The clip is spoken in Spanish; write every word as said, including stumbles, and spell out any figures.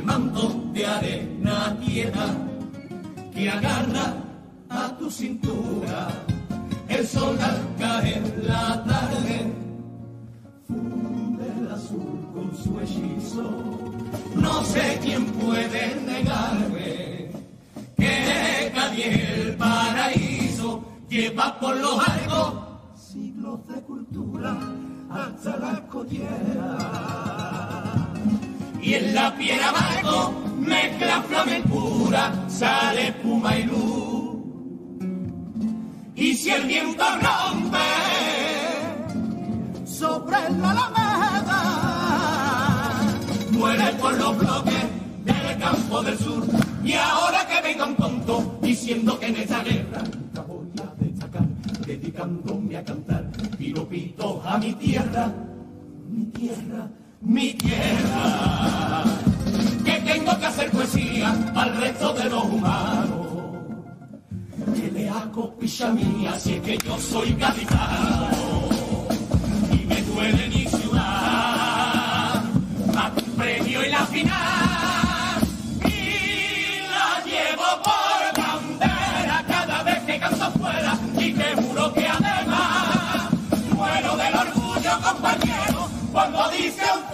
el manto de arena quieta que agarra a tu cintura. El sol al caer la tarde funde el azul con su hechizo. No sé quién puede negarme que Cádiz el paraíso lleva por los arcos siglos de cultura hasta la collera. Y en la piedra barco mezcla flamencura, sale espuma y luz. Y si el viento rompe sobre la alameda, muere por los bloques del campo del sur. Y ahora que venga un tonto diciendo que en esta guerra nunca voy a destacar, dedicándome a cantar piropitos a mi tierra, mi tierra, mi tierra. Que tengo que hacer poesía al resto de los humanos, que le hago picha mía si es que yo soy gaditano. Y me duele mi ciudad, más que un premio en la final, y la llevo por bandera cada vez que canto fuera. Y te juro que además muero del orgullo, compañero, cuando dice un